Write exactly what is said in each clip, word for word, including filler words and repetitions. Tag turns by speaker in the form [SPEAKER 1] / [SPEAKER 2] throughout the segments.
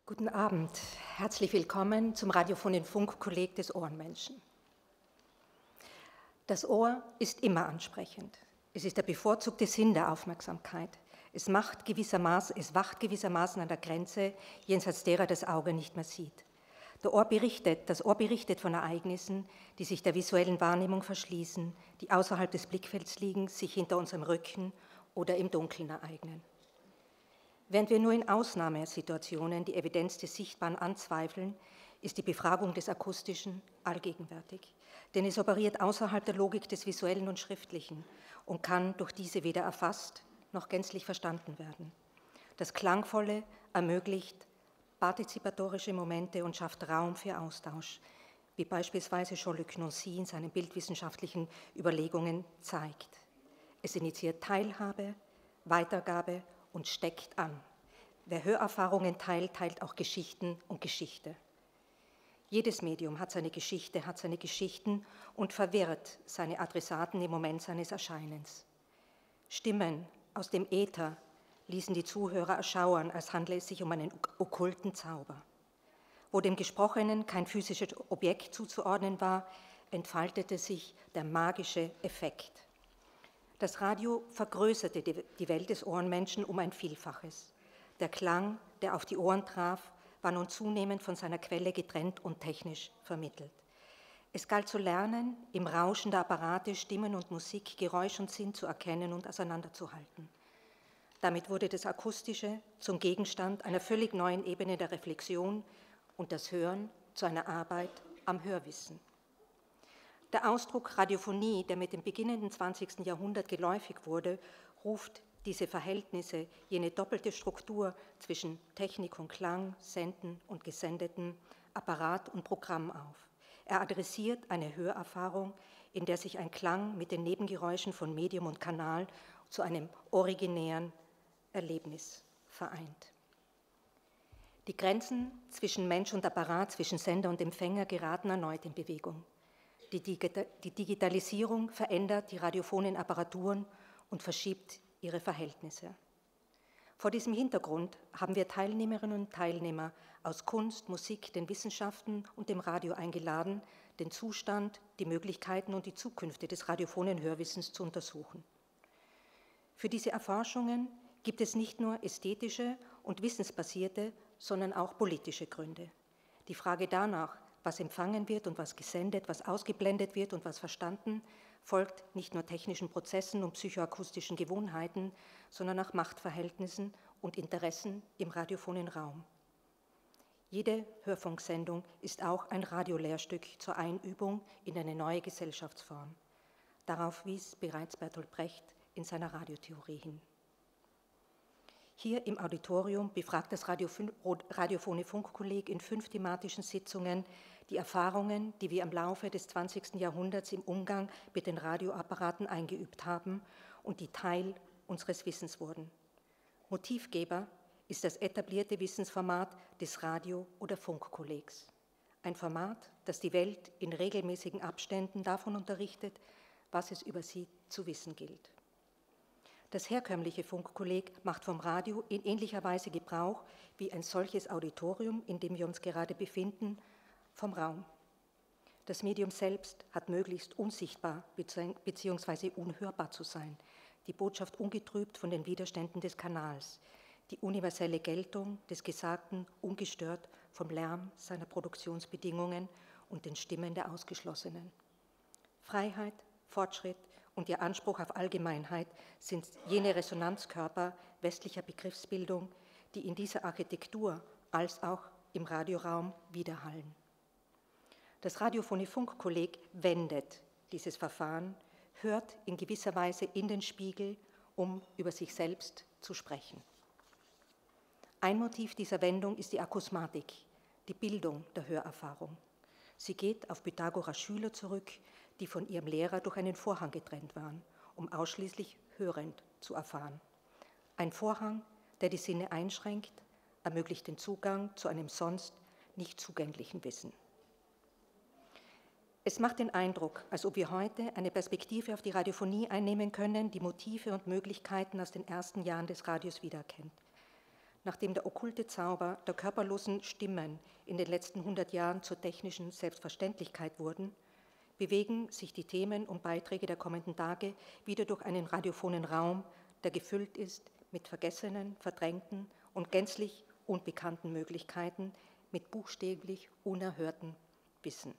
[SPEAKER 1] Guten Abend, herzlich willkommen zum Radiophonischen Funkkolleg des Ohrenmenschen. Das Ohr ist immer ansprechend. Es ist der bevorzugte Sinn der Aufmerksamkeit. Es, macht gewissermaßen, es wacht gewissermaßen an der Grenze, jenseits derer das Auge nicht mehr sieht. Der Ohr berichtet, das Ohr berichtet von Ereignissen, die sich der visuellen Wahrnehmung verschließen, die außerhalb des Blickfelds liegen, sich hinter unserem Rücken oder im Dunkeln ereignen. Während wir nur in Ausnahmesituationen die Evidenz des Sichtbaren anzweifeln, ist die Befragung des Akustischen allgegenwärtig. Denn es operiert außerhalb der Logik des Visuellen und Schriftlichen und kann durch diese weder erfasst noch gänzlich verstanden werden. Das Klangvolle ermöglicht partizipatorische Momente und schafft Raum für Austausch, wie beispielsweise Jean-Luc Nancy in seinen bildwissenschaftlichen Überlegungen zeigt. Es initiiert Teilhabe, Weitergabe und steckt an. Wer Hörerfahrungen teilt, teilt auch Geschichten und Geschichte. Jedes Medium hat seine Geschichte, hat seine Geschichten und verwirrt seine Adressaten im Moment seines Erscheinens. Stimmen aus dem Äther ließen die Zuhörer erschauern, als handle es sich um einen okkulten Zauber. Wo dem Gesprochenen kein physisches Objekt zuzuordnen war, entfaltete sich der magische Effekt. Das Radio vergrößerte die Welt des Ohrenmenschen um ein Vielfaches. Der Klang, der auf die Ohren traf, war nun zunehmend von seiner Quelle getrennt und technisch vermittelt. Es galt zu lernen, im Rauschen der Apparate Stimmen und Musik, Geräusch und Sinn zu erkennen und auseinanderzuhalten. Damit wurde das Akustische zum Gegenstand einer völlig neuen Ebene der Reflexion und das Hören zu einer Arbeit am Hörwissen. Der Ausdruck Radiophonie, der mit dem beginnenden zwanzigsten Jahrhundert geläufig wurde, ruft diese Verhältnisse, jene doppelte Struktur zwischen Technik und Klang, Senden und Gesendeten, Apparat und Programm auf. Er adressiert eine Hörerfahrung, in der sich ein Klang mit den Nebengeräuschen von Medium und Kanal zu einem originären Erlebnis vereint. Die Grenzen zwischen Mensch und Apparat, zwischen Sender und Empfänger geraten erneut in Bewegung. Die Digitalisierung verändert die radiophonen Apparaturen und verschiebt ihre Verhältnisse. Vor diesem Hintergrund haben wir Teilnehmerinnen und Teilnehmer aus Kunst, Musik, den Wissenschaften und dem Radio eingeladen, den Zustand, die Möglichkeiten und die Zukünfte des radiophonen Hörwissens zu untersuchen. Für diese Erforschungen gibt es nicht nur ästhetische und wissensbasierte, sondern auch politische Gründe. Die Frage danach, was empfangen wird und was gesendet, was ausgeblendet wird und was verstanden, folgt nicht nur technischen Prozessen und psychoakustischen Gewohnheiten, sondern auch Machtverhältnissen und Interessen im radiophonen Raum. Jede Hörfunksendung ist auch ein Radiolehrstück zur Einübung in eine neue Gesellschaftsform. Darauf wies bereits Bertolt Brecht in seiner Radiotheorie hin. Hier im Auditorium befragt das Radiophone Funkkolleg in fünf thematischen Sitzungen die Erfahrungen, die wir im Laufe des zwanzigsten Jahrhunderts im Umgang mit den Radioapparaten eingeübt haben und die Teil unseres Wissens wurden. Motivgeber ist das etablierte Wissensformat des Radio- oder Funkkollegs. Ein Format, das die Welt in regelmäßigen Abständen davon unterrichtet, was es über sie zu wissen gilt. Das herkömmliche Funkkolleg macht vom Radio in ähnlicher Weise Gebrauch wie ein solches Auditorium, in dem wir uns gerade befinden, vom Raum. Das Medium selbst hat möglichst unsichtbar bzw. unhörbar zu sein, die Botschaft ungetrübt von den Widerständen des Kanals, die universelle Geltung des Gesagten ungestört vom Lärm seiner Produktionsbedingungen und den Stimmen der Ausgeschlossenen. Freiheit, Fortschritt und ihr Anspruch auf Allgemeinheit sind jene Resonanzkörper westlicher Begriffsbildung, die in dieser Architektur als auch im Radioraum widerhallen. Das Radiophone Funkkolleg wendet dieses Verfahren, hört in gewisser Weise in den Spiegel, um über sich selbst zu sprechen. Ein Motiv dieser Wendung ist die Akusmatik, die Bildung der Hörerfahrung. Sie geht auf Pythagoras Schüler zurück, die von ihrem Lehrer durch einen Vorhang getrennt waren, um ausschließlich hörend zu erfahren. Ein Vorhang, der die Sinne einschränkt, ermöglicht den Zugang zu einem sonst nicht zugänglichen Wissen. Es macht den Eindruck, als ob wir heute eine Perspektive auf die Radiophonie einnehmen können, die Motive und Möglichkeiten aus den ersten Jahren des Radios wiedererkennt. Nachdem der okkulte Zauber der körperlosen Stimmen in den letzten hundert Jahren zur technischen Selbstverständlichkeit wurden, bewegen sich die Themen und Beiträge der kommenden Tage wieder durch einen radiophonen Raum, der gefüllt ist mit vergessenen, verdrängten und gänzlich unbekannten Möglichkeiten, mit buchstäblich unerhörtem Wissen.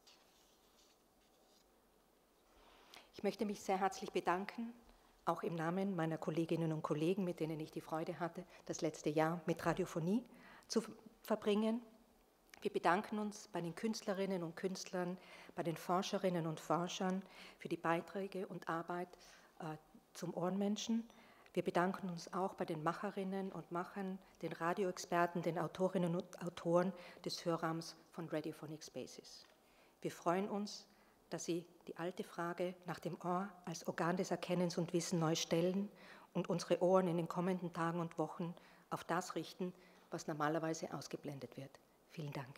[SPEAKER 1] Ich möchte mich sehr herzlich bedanken, auch im Namen meiner Kolleginnen und Kollegen, mit denen ich die Freude hatte, das letzte Jahr mit Radiophonie zu verbringen. Wir bedanken uns bei den Künstlerinnen und Künstlern, bei den Forscherinnen und Forschern für die Beiträge und Arbeit äh, zum Ohrenmenschen. Wir bedanken uns auch bei den Macherinnen und Machern, den Radioexperten, den Autorinnen und Autoren des Hörraums von Radiophonic Spaces. Wir freuen uns, dass Sie die alte Frage nach dem Ohr als Organ des Erkennens und Wissens neu stellen und unsere Ohren in den kommenden Tagen und Wochen auf das richten, was normalerweise ausgeblendet wird. Vielen Dank.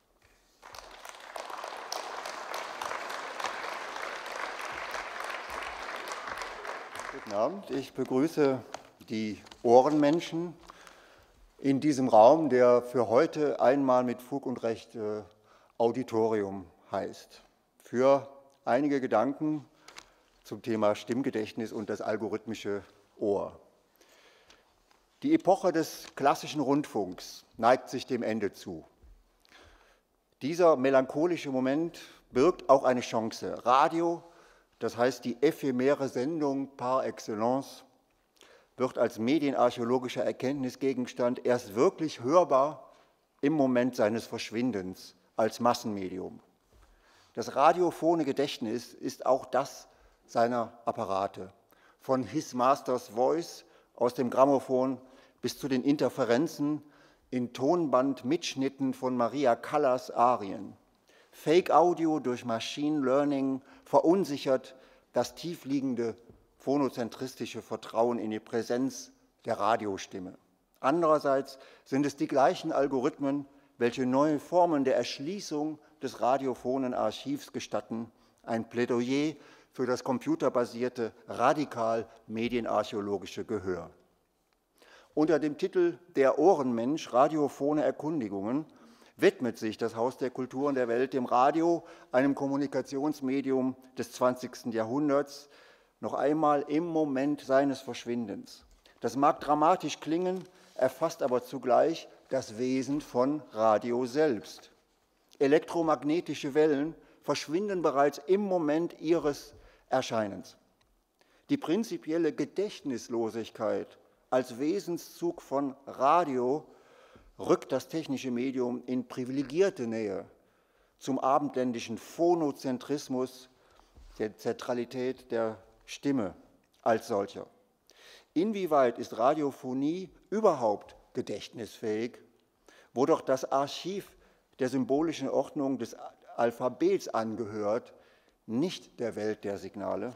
[SPEAKER 2] Guten Abend. Ich begrüße die Ohrenmenschen in diesem Raum, der für heute einmal mit Fug und Recht äh, Auditorium heißt. Für einige Gedanken zum Thema Stimmgedächtnis und das algorithmische Ohr. Die Epoche des klassischen Rundfunks neigt sich dem Ende zu. Dieser melancholische Moment birgt auch eine Chance. Radio, das heißt die ephemere Sendung par excellence, wird als medienarchäologischer Erkenntnisgegenstand erst wirklich hörbar im Moment seines Verschwindens als Massenmedium. Das radiophone Gedächtnis ist auch das seiner Apparate. Von His Master's Voice aus dem Grammophon bis zu den Interferenzen in Tonbandmitschnitten von Maria Callas Arien. Fake-Audio durch Machine Learning verunsichert das tiefliegende phonozentristische Vertrauen in die Präsenz der Radiostimme. Andererseits sind es die gleichen Algorithmen, welche neue Formen der Erschließung des radiophonen Archivs gestatten, ein Plädoyer für das computerbasierte, radikal medienarchäologische Gehör. Unter dem Titel Der Ohrenmensch, radiophone Erkundigungen widmet sich das Haus der Kulturen der Welt dem Radio, einem Kommunikationsmedium des zwanzigsten Jahrhunderts, noch einmal im Moment seines Verschwindens. Das mag dramatisch klingen, erfasst aber zugleich das Wesen von Radio selbst. Elektromagnetische Wellen verschwinden bereits im Moment ihres Erscheinens. Die prinzipielle Gedächtnislosigkeit als Wesenszug von Radio rückt das technische Medium in privilegierte Nähe zum abendländischen Phonozentrismus, der Zentralität der Stimme als solcher. Inwieweit ist Radiophonie überhaupt gedächtnisfähig, wo doch das Archiv der symbolischen Ordnung des Alphabets angehört, nicht der Welt der Signale?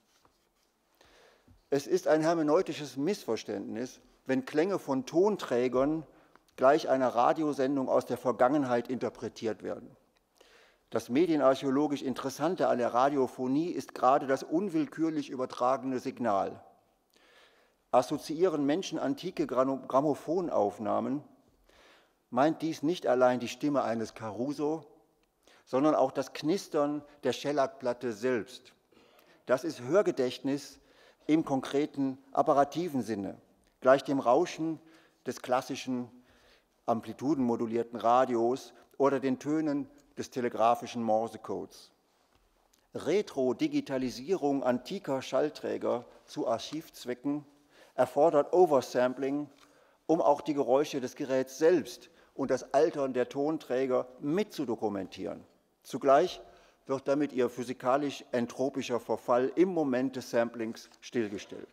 [SPEAKER 2] Es ist ein hermeneutisches Missverständnis, wenn Klänge von Tonträgern gleich einer Radiosendung aus der Vergangenheit interpretiert werden. Das medienarchäologisch Interessante an der Radiophonie ist gerade das unwillkürlich übertragene Signal. Assoziieren Menschen antike Grammophonaufnahmen, meint dies nicht allein die Stimme eines Caruso, sondern auch das Knistern der Schellackplatte selbst. Das ist Hörgedächtnis im konkreten apparativen Sinne, gleich dem Rauschen des klassischen amplitudenmodulierten Radios oder den Tönen des telegrafischen Morsecodes. Retro-Digitalisierung antiker Schallträger zu Archivzwecken erfordert Oversampling, um auch die Geräusche des Geräts selbst und das Altern der Tonträger mitzudokumentieren. Zugleich wird damit ihr physikalisch-entropischer Verfall im Moment des Samplings stillgestellt.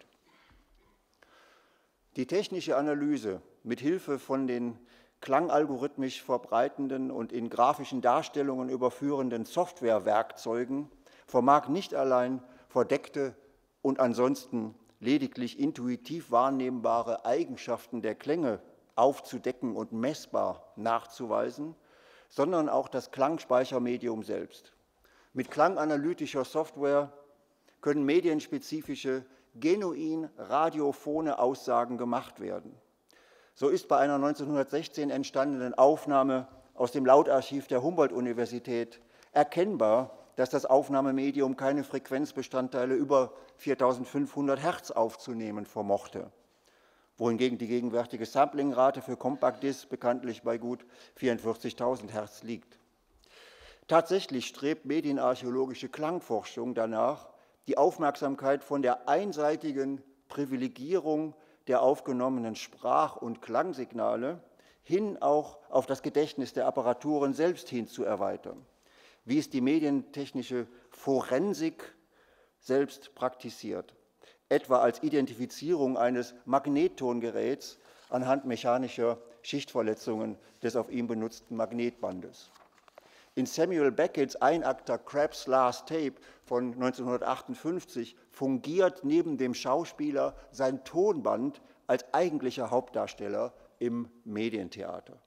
[SPEAKER 2] Die technische Analyse mit Hilfe von den klangalgorithmisch verbreitenden und in grafischen Darstellungen überführenden Softwarewerkzeugen vermag nicht allein verdeckte und ansonsten lediglich intuitiv wahrnehmbare Eigenschaften der Klänge aufzudecken und messbar nachzuweisen, sondern auch das Klangspeichermedium selbst. Mit klanganalytischer Software können medienspezifische, genuin radiophone Aussagen gemacht werden. So ist bei einer neunzehnhundertsechzehn entstandenen Aufnahme aus dem Lautarchiv der Humboldt-Universität erkennbar, dass das Aufnahmemedium keine Frequenzbestandteile über viertausendfünfhundert Hertz aufzunehmen vermochte, wohingegen die gegenwärtige Samplingrate für Compact Disc bekanntlich bei gut vierundvierzigtausend Hertz liegt. Tatsächlich strebt medienarchäologische Klangforschung danach, die Aufmerksamkeit von der einseitigen Privilegierung der aufgenommenen Sprach- und Klangsignale hin auch auf das Gedächtnis der Apparaturen selbst hin zu erweitern, wie es die medientechnische Forensik selbst praktiziert, etwa als Identifizierung eines Magnettongeräts anhand mechanischer Schichtverletzungen des auf ihm benutzten Magnetbandes. In Samuel Beckett's Einakter Crab's Last Tape von neunzehnhundertachtundfünfzig fungiert neben dem Schauspieler sein Tonband als eigentlicher Hauptdarsteller im Medientheater.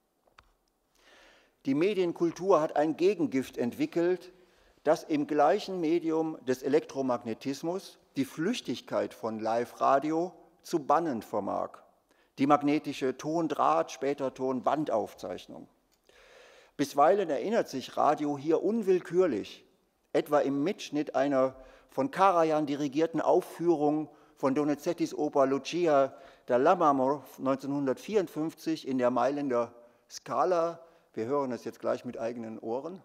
[SPEAKER 2] Die Medienkultur hat ein Gegengift entwickelt, das im gleichen Medium des Elektromagnetismus die Flüchtigkeit von Live-Radio zu bannen vermag, die magnetische Tondraht-, später Tonbandaufzeichnung. Bisweilen erinnert sich Radio hier unwillkürlich, etwa im Mitschnitt einer von Karajan dirigierten Aufführung von Donizettis Oper Lucia da Lammermoor neunzehnhundertvierundfünfzig in der Mailänder Scala. Wir hören es jetzt gleich mit eigenen Ohren.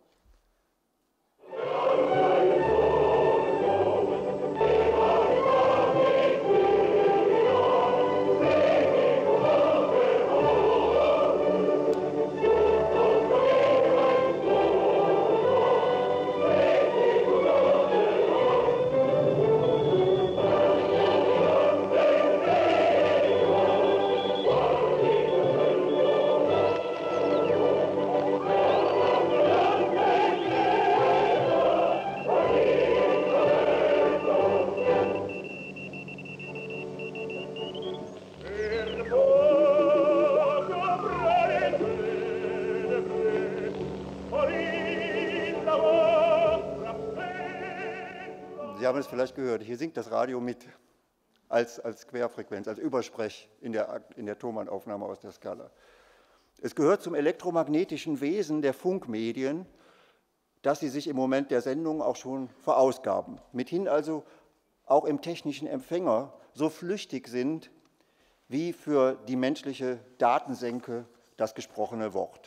[SPEAKER 2] Sie haben es vielleicht gehört, hier singt das Radio mit als, als Querfrequenz, als Übersprech in der, in der Thomann-Aufnahme aus der Skala. Es gehört zum elektromagnetischen Wesen der Funkmedien, dass sie sich im Moment der Sendung auch schon verausgaben, mithin also auch im technischen Empfänger so flüchtig sind wie für die menschliche Datensenke das gesprochene Wort.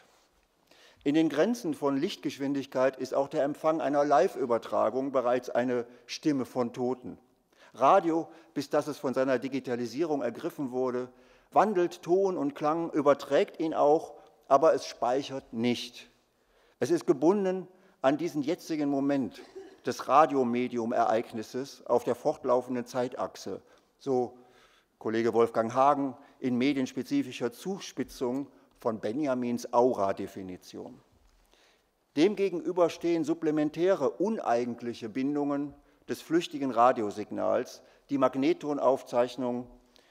[SPEAKER 2] In den Grenzen von Lichtgeschwindigkeit ist auch der Empfang einer Live-Übertragung bereits eine Stimme von Toten. Radio, bis dass es von seiner Digitalisierung ergriffen wurde, wandelt Ton und Klang, überträgt ihn auch, aber es speichert nicht. Es ist gebunden an diesen jetzigen Moment des Radiomedium-Ereignisses auf der fortlaufenden Zeitachse, so Kollege Wolfgang Hagen in medienspezifischer Zuspitzung von Benjamins Aura-Definition. Demgegenüber stehen supplementäre, uneigentliche Bindungen des flüchtigen Radiosignals, die Magnettonaufzeichnung,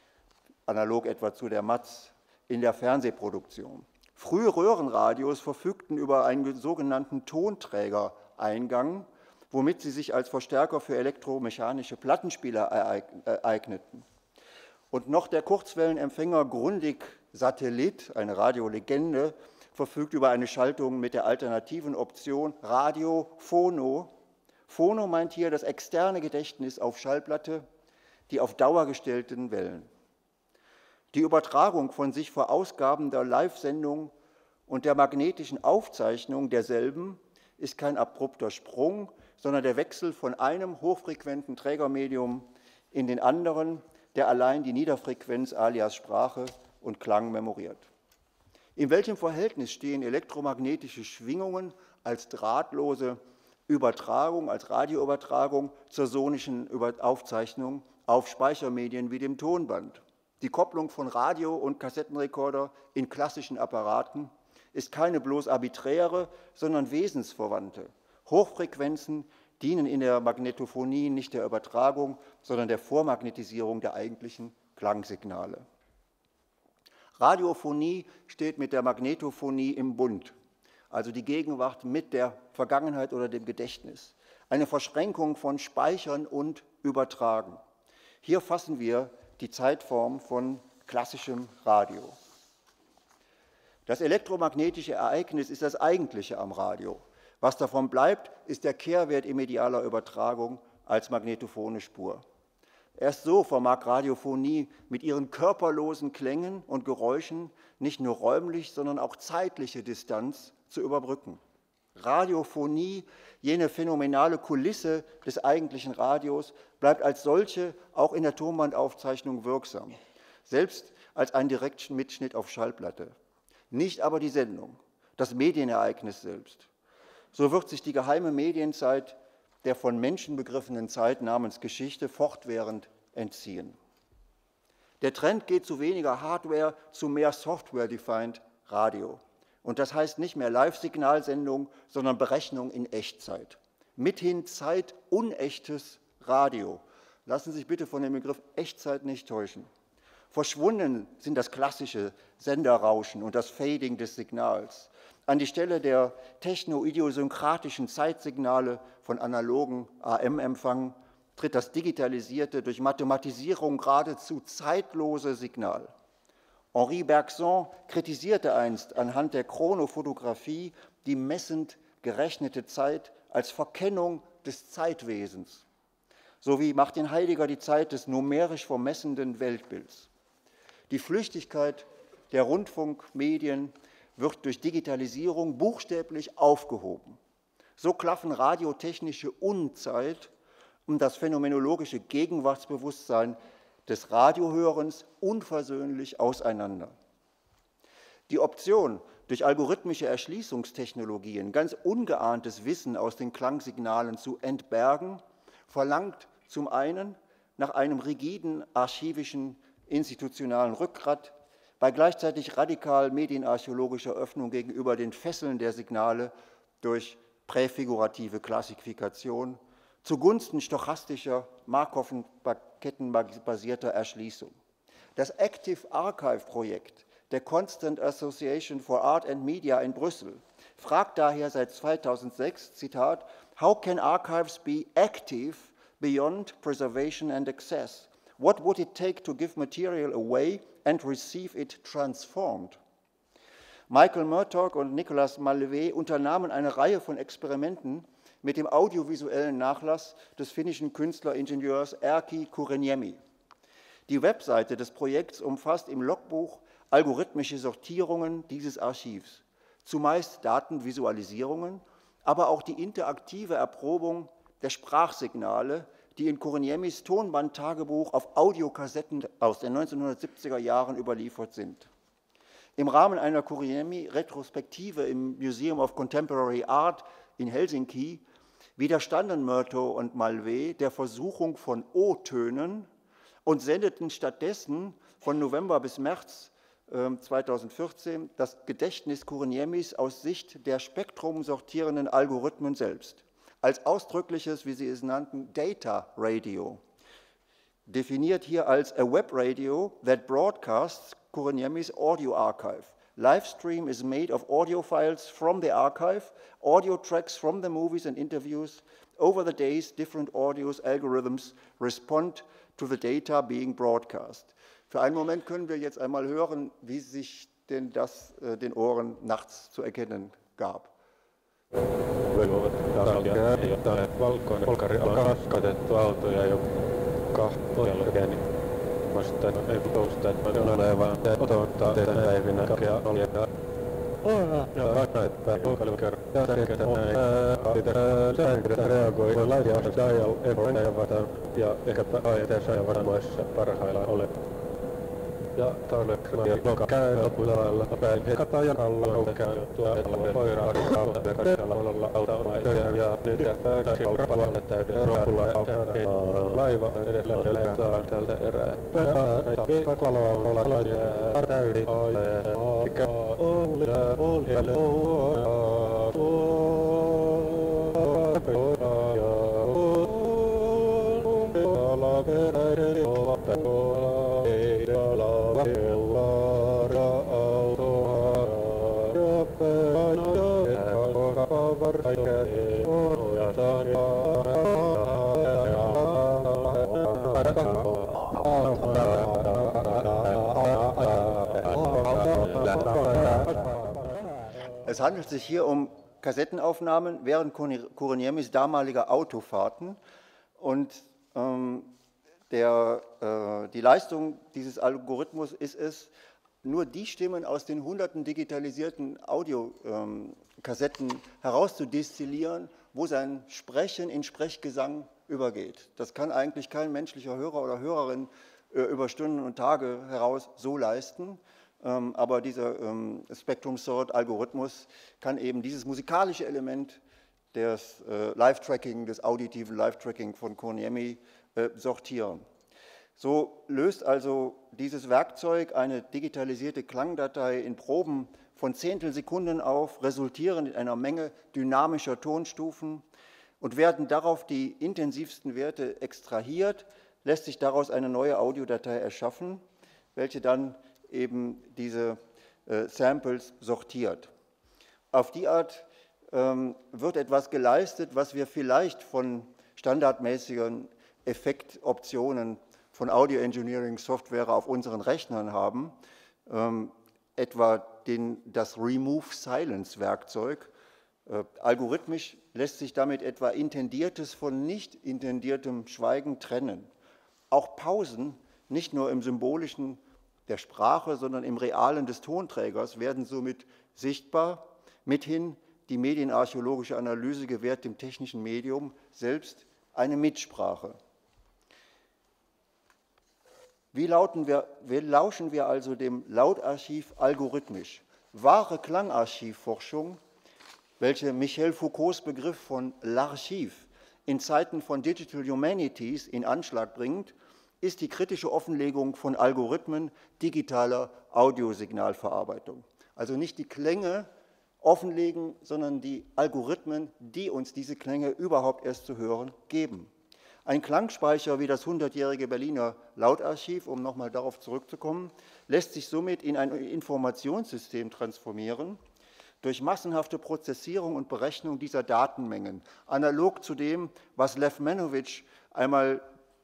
[SPEAKER 2] analog etwa zu der M A Z, in der Fernsehproduktion. Frühe Röhrenradios verfügten über einen sogenannten Tonträgereingang, womit sie sich als Verstärker für elektromechanische Plattenspieler eigneten. Und noch der Kurzwellenempfänger Grundig Satellit, eine Radiolegende, verfügt über eine Schaltung mit der alternativen Option Radio Phono. Phono meint hier das externe Gedächtnis auf Schallplatte, die auf Dauer gestellten Wellen. Die Übertragung von sich verausgabender Live-Sendung und der magnetischen Aufzeichnung derselben ist kein abrupter Sprung, sondern der Wechsel von einem hochfrequenten Trägermedium in den anderen, der allein die Niederfrequenz alias Sprache und Klang memoriert. In welchem Verhältnis stehen elektromagnetische Schwingungen als drahtlose Übertragung, als Radioübertragung zur sonischen Aufzeichnung auf Speichermedien wie dem Tonband? Die Kopplung von Radio- und Kassettenrekorder in klassischen Apparaten ist keine bloß arbiträre, sondern wesensverwandte. Hochfrequenzen dienen in der Magnetophonie nicht der Übertragung, sondern der Vormagnetisierung der eigentlichen Klangsignale. Radiophonie steht mit der Magnetophonie im Bund, also die Gegenwart mit der Vergangenheit oder dem Gedächtnis. Eine Verschränkung von Speichern und Übertragen. Hier fassen wir die Zeitform von klassischem Radio. Das elektromagnetische Ereignis ist das Eigentliche am Radio. Was davon bleibt, ist der Kehrwert immedialer Übertragung als magnetophone Spur. Erst so vermag Radiophonie mit ihren körperlosen Klängen und Geräuschen nicht nur räumlich, sondern auch zeitliche Distanz zu überbrücken. Radiophonie, jene phänomenale Kulisse des eigentlichen Radios, bleibt als solche auch in der Tonbandaufzeichnung wirksam, selbst als ein direkter Mitschnitt auf Schallplatte. Nicht aber die Sendung, das Medienereignis selbst. So wird sich die geheime Medienzeit der von Menschen begriffenen Zeit namens Geschichte fortwährend entziehen. Der Trend geht zu weniger Hardware, zu mehr Software-defined Radio. Und das heißt nicht mehr Live-Signalsendung, sondern Berechnung in Echtzeit. Mithin zeitunechtes Radio. Lassen Sie sich bitte von dem Begriff Echtzeit nicht täuschen. Verschwunden sind das klassische Senderrauschen und das Fading des Signals. An die Stelle der techno-idiosynkratischen Zeitsignale von analogen A M-Empfang tritt das digitalisierte, durch Mathematisierung geradezu zeitlose Signal. Henri Bergson kritisierte einst anhand der Chronophotographie die messend gerechnete Zeit als Verkennung des Zeitwesens. So wie Martin Heidegger die Zeit des numerisch vermessenden Weltbilds. Die Flüchtigkeit der Rundfunkmedien wird durch Digitalisierung buchstäblich aufgehoben. So klaffen radiotechnische Unzeit und das phänomenologische Gegenwartsbewusstsein des Radiohörens unversöhnlich auseinander. Die Option, durch algorithmische Erschließungstechnologien ganz ungeahntes Wissen aus den Klangsignalen zu entbergen, verlangt zum einen nach einem rigiden archivischen institutionalen Rückgrat, bei gleichzeitig radikal medienarchäologischer Öffnung gegenüber den Fesseln der Signale durch präfigurative Klassifikation zugunsten stochastischer, Markov-kettenbasierter Erschließung. Das Active Archive-Projekt der Constant Association for Art and Media in Brüssel fragt daher seit zweitausendsechs, Zitat, "How can archives be active beyond preservation and access? What would it take to give material away and receive it transformed?" Michael Murdoch und Nicolas Malevy unternahmen eine Reihe von Experimenten mit dem audiovisuellen Nachlass des finnischen Künstleringenieurs Erkki Kurenniemi. Die Webseite des Projekts umfasst im Logbuch algorithmische Sortierungen dieses Archivs, zumeist Datenvisualisierungen, aber auch die interaktive Erprobung der Sprachsignale, die in Kurenniemis Tonbandtagebuch auf Audiokassetten aus den neunzehnhundertsiebziger Jahren überliefert sind. Im Rahmen einer Kurenniemi-Retrospektive im Museum of Contemporary Art in Helsinki widerstanden Murtough und Malevy der Versuchung von O-Tönen und sendeten stattdessen von November bis März äh, zweitausendvierzehn das Gedächtnis Kurenniemis aus Sicht der spektrumsortierenden Algorithmen selbst, als ausdrückliches, wie sie es nannten, Data Radio, definiert hier als a web radio that broadcasts Kurenniemis audio archive. Livestream is made of audio files from the archive, audio tracks from the movies and interviews. Over the days, different audios algorithms respond to the data being broadcast. Für einen Moment können wir jetzt einmal hören, wie sich denn das äh, den Ohren nachts zu erkennen gab.
[SPEAKER 3] Valkoinen polkari alkaa katettu autoja jo kahteen vastaan ei puhuta, että on oleva otottaa teitä päivinä kakea oljaa. Ja näetpä polkaliker ja tärkeitä näin. Säännötä reagoi laisia dial eroja ja ehkäpä aieteessa ja varmoissa parhaillaan ole. Ja tarvitsemaan ja joka käy lopuilla päin hekataan alla käy tuolla koiraa kautta ja katsella olla automaisia ja nyt pääsi rapalle täyden ropulla ja laiva edellä lentää tältä erää. Ja kaklalla olla laisia täydi mikä oli oli Oh,
[SPEAKER 2] Es handelt sich hier um Kassettenaufnahmen während Kuriniemis damaliger Autofahrten. Und ähm, der, äh, die Leistung dieses Algorithmus ist es, nur die Stimmen aus den hunderten digitalisierten Audiokassetten ähm, herauszudestillieren, wo sein Sprechen in Sprechgesang übergeht. Das kann eigentlich kein menschlicher Hörer oder Hörerin äh, über Stunden und Tage heraus so leisten. Ähm, aber dieser ähm, Spectrum-Sort-Algorithmus kann eben dieses musikalische Element des äh, Live-Tracking, des auditiven Live-Tracking von Kurieniemi äh, sortieren. So löst also dieses Werkzeug eine digitalisierte Klangdatei in Proben von Zehntelsekunden auf, resultierend in einer Menge dynamischer Tonstufen, und werden darauf die intensivsten Werte extrahiert, lässt sich daraus eine neue Audiodatei erschaffen, welche dann eben diese äh, Samples sortiert. Auf die Art ähm, wird etwas geleistet, was wir vielleicht von standardmäßigen Effektoptionen von Audio Engineering Software auf unseren Rechnern haben, ähm, etwa den, das Remove Silence Werkzeug. Äh, algorithmisch lässt sich damit etwa intendiertes von nicht intendiertem Schweigen trennen. Auch Pausen, nicht nur im symbolischen der Sprache, sondern im realen des Tonträgers, werden somit sichtbar. Mithin die medienarchäologische Analyse gewährt dem technischen Medium selbst eine Mitsprache. Wie, lauten wir, wie lauschen wir also dem Lautarchiv algorithmisch? Wahre Klangarchivforschung, welche Michel Foucaults Begriff von L'Archive in Zeiten von Digital Humanities in Anschlag bringt, ist die kritische Offenlegung von Algorithmen digitaler Audiosignalverarbeitung. Also nicht die Klänge offenlegen, sondern die Algorithmen, die uns diese Klänge überhaupt erst zu hören geben. Ein Klangspeicher wie das hundertjährige Berliner Lautarchiv, um nochmal darauf zurückzukommen, lässt sich somit in ein Informationssystem transformieren, durch massenhafte Prozessierung und Berechnung dieser Datenmengen, analog zu dem, was Lev Menovich einmal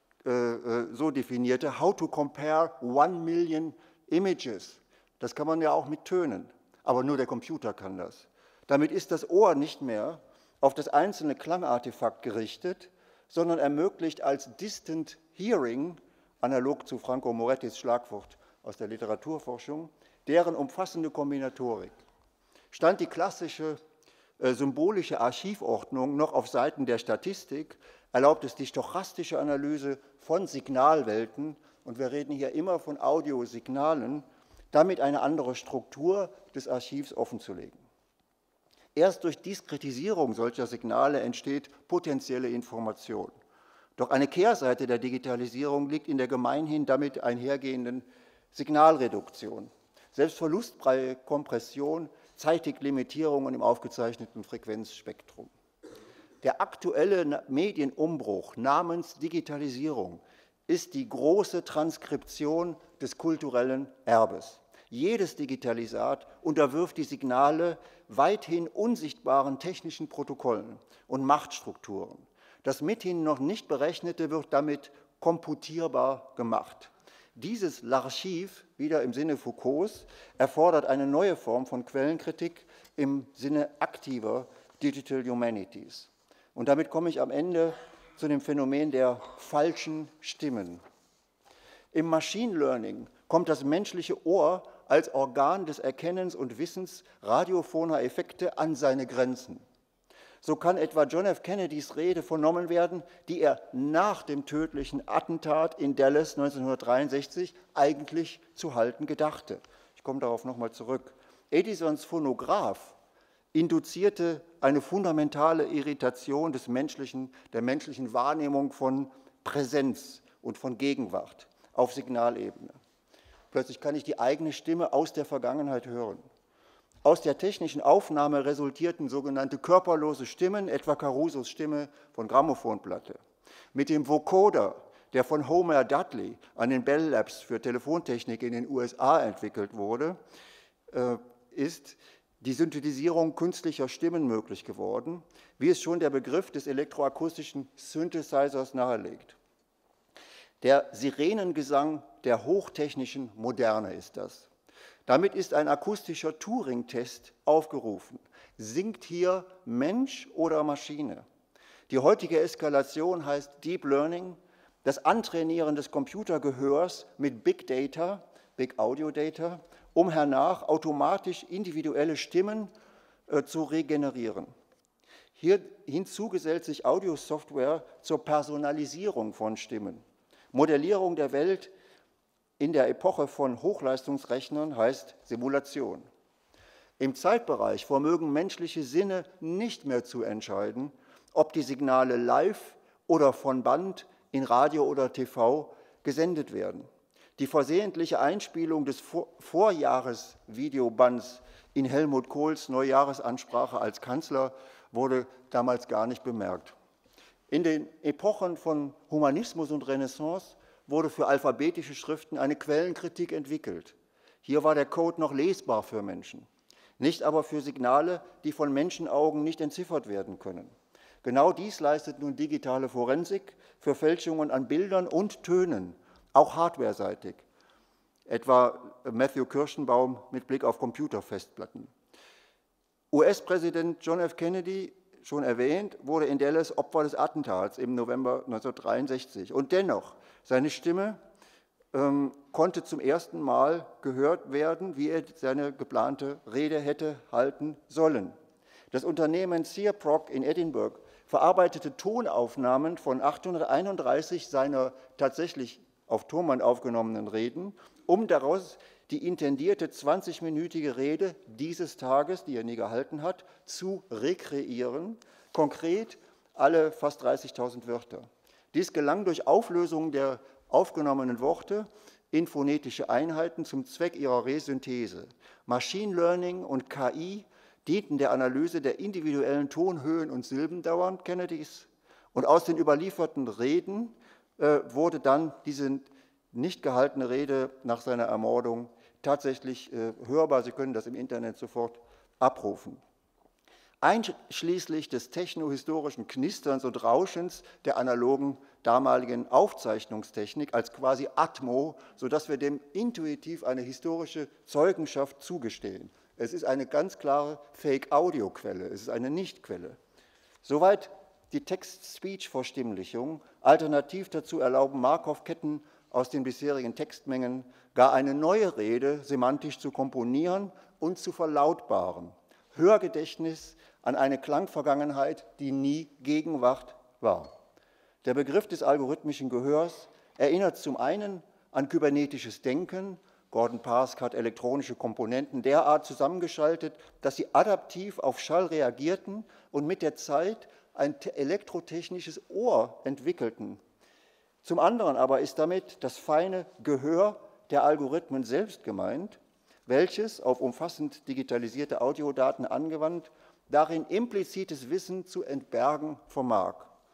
[SPEAKER 2] äh, so definierte, how to compare one million images. Das kann man ja auch mit Tönen, aber nur der Computer kann das. Damit ist das Ohr nicht mehr auf das einzelne Klangartefakt gerichtet, sondern ermöglicht als Distant Hearing, analog zu Franco Morettis Schlagwort aus der Literaturforschung, deren umfassende Kombinatorik. Stand die klassische äh, symbolische Archivordnung noch auf Seiten der Statistik, erlaubt es die stochastische Analyse von Signalwelten, und wir reden hier immer von Audiosignalen, damit eine andere Struktur des Archivs offenzulegen. Erst durch Diskretisierung solcher Signale entsteht potenzielle Information. Doch eine Kehrseite der Digitalisierung liegt in der gemeinhin damit einhergehenden Signalreduktion. Selbst verlustfreie Kompression zeitigt Limitierungen im aufgezeichneten Frequenzspektrum. Der aktuelle Medienumbruch namens Digitalisierung ist die große Transkription des kulturellen Erbes. Jedes Digitalisat unterwirft die Signale weithin unsichtbaren technischen Protokollen und Machtstrukturen. Das mithin noch nicht Berechnete wird damit komputierbar gemacht. Dieses L'Archive, wieder im Sinne Foucaults, erfordert eine neue Form von Quellenkritik im Sinne aktiver Digital Humanities. Und damit komme ich am Ende zu dem Phänomen der falschen Stimmen. Im Machine Learning kommt das menschliche Ohr als Organ des Erkennens und Wissens radiophoner Effekte an seine Grenzen. So kann etwa John F. Kennedys Rede vernommen werden, die er nach dem tödlichen Attentat in Dallas neunzehnhundertdreiundsechzig eigentlich zu halten gedachte. Ich komme darauf nochmal zurück. Edisons Phonograph induzierte eine fundamentale Irritation des menschlichen, der menschlichen Wahrnehmung von Präsenz und von Gegenwart auf Signalebene. Plötzlich kann ich die eigene Stimme aus der Vergangenheit hören. Aus der technischen Aufnahme resultierten sogenannte körperlose Stimmen, etwa Carusos Stimme von Grammophonplatte. Mit dem Vocoder, der von Homer Dudley an den Bell Labs für Telefontechnik in den U S A entwickelt wurde, ist die Synthetisierung künstlicher Stimmen möglich geworden, wie es schon der Begriff des elektroakustischen Synthesizers nahelegt. Der Sirenengesang der hochtechnischen Moderne ist das. Damit ist ein akustischer Turing-Test aufgerufen. Singt hier Mensch oder Maschine? Die heutige Eskalation heißt Deep Learning, das Antrainieren des Computergehörs mit Big Data, Big Audio Data, um hernach automatisch individuelle Stimmen äh, zu regenerieren. Hier, hinzu gesellt sich Audiosoftware zur Personalisierung von Stimmen. Modellierung der Welt in der Epoche von Hochleistungsrechnern heißt Simulation. Im Zeitbereich vermögen menschliche Sinne nicht mehr zu entscheiden, ob die Signale live oder von Band in Radio oder T V gesendet werden. Die versehentliche Einspielung des Vorjahresvideobands in Helmut Kohls Neujahresansprache als Kanzler wurde damals gar nicht bemerkt. In den Epochen von Humanismus und Renaissance wurde für alphabetische Schriften eine Quellenkritik entwickelt. Hier war der Code noch lesbar für Menschen, nicht aber für Signale, die von Menschenaugen nicht entziffert werden können. Genau dies leistet nun digitale Forensik für Fälschungen an Bildern und Tönen, auch hardwareseitig, etwa Matthew Kirschenbaum mit Blick auf Computerfestplatten. U S-Präsident John F. Kennedy, schon erwähnt, wurde in Dallas Opfer des Attentats im November neunzehnhundertdreiundsechzig. Und dennoch, seine Stimme ähm, konnte zum ersten Mal gehört werden, wie er seine geplante Rede hätte halten sollen. Das Unternehmen Searproc in Edinburgh verarbeitete Tonaufnahmen von achthunderteinunddreißig seiner tatsächlich auf Tonband aufgenommenen Reden, um daraus die intendierte zwanzigminütige Rede dieses Tages, die er nie gehalten hat, zu rekreieren, konkret alle fast dreißigtausend Wörter. Dies gelang durch Auflösung der aufgenommenen Worte in phonetische Einheiten zum Zweck ihrer Resynthese. Machine Learning und K I dienten der Analyse der individuellen Tonhöhen und Silbendauern Kennedys, und aus den überlieferten Reden äh, wurde dann diese nicht gehaltene Rede nach seiner Ermordung tatsächlich äh, hörbar. Sie können das im Internet sofort abrufen. Einschließlich des technohistorischen Knisterns und Rauschens der analogen damaligen Aufzeichnungstechnik als quasi Atmo, sodass wir dem intuitiv eine historische Zeugenschaft zugestehen. Es ist eine ganz klare Fake-Audio-Quelle, es ist eine Nichtquelle. Soweit die Text-Speech-Verstimmlichung. Alternativ dazu erlauben Markov-Ketten aus den bisherigen Textmengen gar eine neue Rede semantisch zu komponieren und zu verlautbaren. Hörgedächtnis an eine Klangvergangenheit, die nie Gegenwart war. Der Begriff des algorithmischen Gehörs erinnert zum einen an kybernetisches Denken. Gordon Pask hat elektronische Komponenten derart zusammengeschaltet, dass sie adaptiv auf Schall reagierten und mit der Zeit ein elektrotechnisches Ohr entwickelten. Zum anderen aber ist damit das feine Gehör der Algorithmen selbst gemeint, welches auf umfassend digitalisierte Audiodaten angewandt darin implizites Wissen zu entbergen vermag.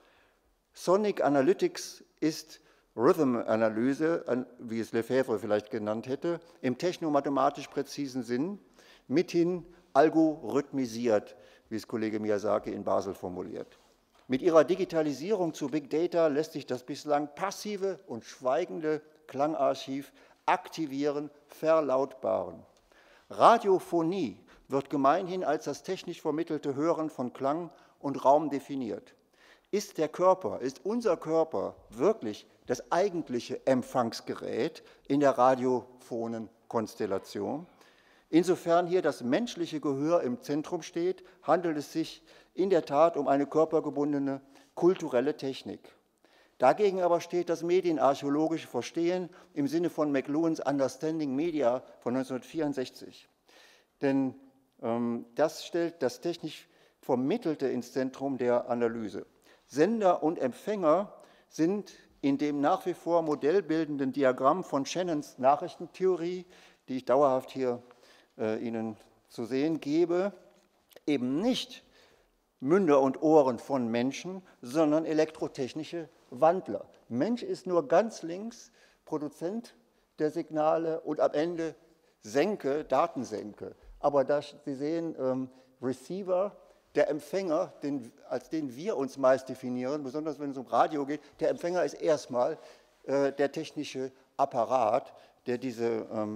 [SPEAKER 2] Sonic Analytics ist Rhythm-Analyse, wie es Lefebvre vielleicht genannt hätte, im technomathematisch präzisen Sinn, mithin algorithmisiert, wie es Kollege Miyazaki in Basel formuliert. Mit ihrer Digitalisierung zu Big Data lässt sich das bislang passive und schweigende Klangarchiv aktivieren, verlautbaren. Radiophonie wird gemeinhin als das technisch vermittelte Hören von Klang und Raum definiert. Ist der Körper, ist unser Körper wirklich das eigentliche Empfangsgerät in der radiophonen Konstellation? Insofern hier das menschliche Gehör im Zentrum steht, handelt es sich in der Tat um eine körpergebundene kulturelle Technik. Dagegen aber steht das medienarchäologische Verstehen im Sinne von McLuhans Understanding Media von neunzehnhundertvierundsechzig. Denn ähm, das stellt das technisch Vermittelte ins Zentrum der Analyse. Sender und Empfänger sind in dem nach wie vor modellbildenden Diagramm von Shannons Nachrichtentheorie, die ich dauerhaft hier äh, Ihnen zu sehen gebe, eben nicht Münder und Ohren von Menschen, sondern elektrotechnische Wandler. Mensch ist nur ganz links Produzent der Signale und am Ende Senke, Datensenke. Aber da, Sie sehen, ähm, Receiver, der Empfänger, den, als den wir uns meist definieren, besonders wenn es um Radio geht, der Empfänger ist erstmal äh, der technische Apparat, der diese ähm,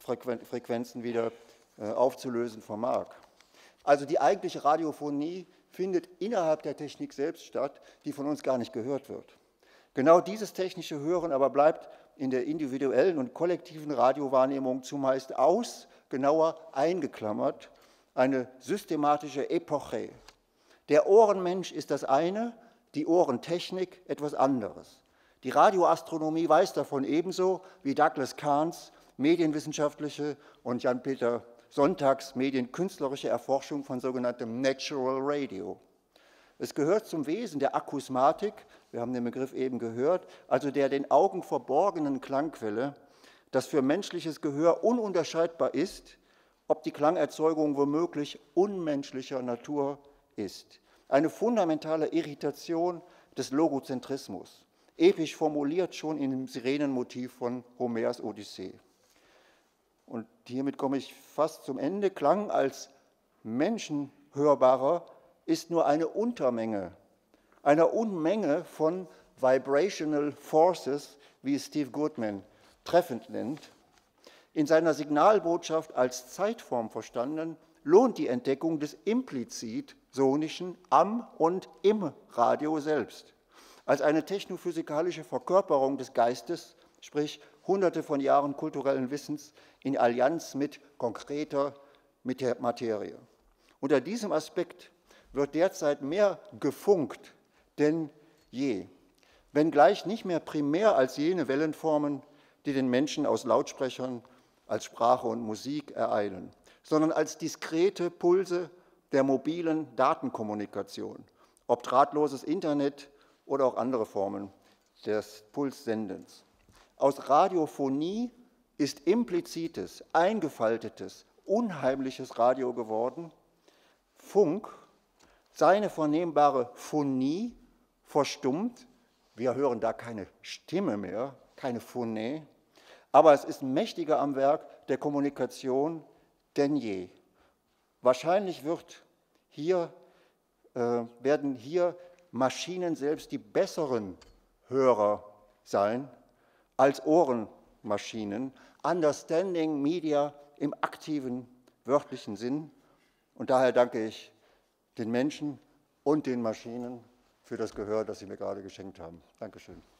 [SPEAKER 2] Frequenzen wieder aufzulösen vermag. Also die eigentliche Radiophonie findet innerhalb der Technik selbst statt, die von uns gar nicht gehört wird. Genau dieses technische Hören aber bleibt in der individuellen und kollektiven Radiowahrnehmung zumeist aus, genauer eingeklammert, eine systematische Epoche. Der Ohrenmensch ist das eine, die Ohrentechnik etwas anderes. Die Radioastronomie weiß davon ebenso wie Douglas Kahns medienwissenschaftliche und Jan-Peter Sonntags medienkünstlerische Erforschung von sogenanntem Natural Radio. Es gehört zum Wesen der Akusmatik, wir haben den Begriff eben gehört, also der den Augen verborgenen Klangquelle, dass für menschliches Gehör ununterscheidbar ist, ob die Klangerzeugung womöglich unmenschlicher Natur ist. Eine fundamentale Irritation des Logozentrismus, episch formuliert schon im Sirenenmotiv von Homers Odyssee. Und hiermit komme ich fast zum Ende. Klang als menschenhörbarer ist nur eine Untermenge, einer Unmenge von Vibrational Forces, wie es Steve Goodman treffend nennt. In seiner Signalbotschaft als Zeitform verstanden, lohnt die Entdeckung des implizit sonischen am und im Radio selbst, als eine technophysikalische Verkörperung des Geistes, sprich hunderte von Jahren kulturellen Wissens in Allianz mit konkreter mit der Materie. Unter diesem Aspekt wird derzeit mehr gefunkt denn je, wenngleich nicht mehr primär als jene Wellenformen, die den Menschen aus Lautsprechern als Sprache und Musik ereilen, sondern als diskrete Pulse der mobilen Datenkommunikation, ob drahtloses Internet oder auch andere Formen des Pulssendens. Aus Radiophonie ist implizites, eingefaltetes, unheimliches Radio geworden. Funk, seine vernehmbare Phonie, verstummt. Wir hören da keine Stimme mehr, keine Phonie, aber es ist mächtiger am Werk der Kommunikation denn je. Wahrscheinlich wird hier, äh, werden hier Maschinen selbst die besseren Hörer sein als Ohrenmaschinen. Understanding Media im aktiven, wörtlichen Sinn. Und daher danke ich den Menschen und den Maschinen für das Gehör, das Sie mir gerade geschenkt haben. Dankeschön.